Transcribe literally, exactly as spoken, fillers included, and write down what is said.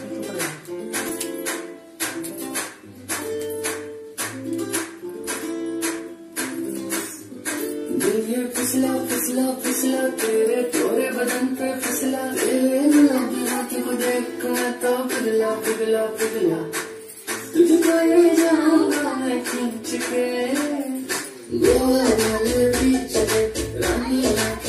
फिसला फिसला फिसला तेरे तोरे बदन पे फिसला, तेरे गुलाबी हाथों को देख मैं तो पिघला पिघला पिघला, तुझको ये जाऊंगा मैं खींच के, गोवा वाले बीच पे रानी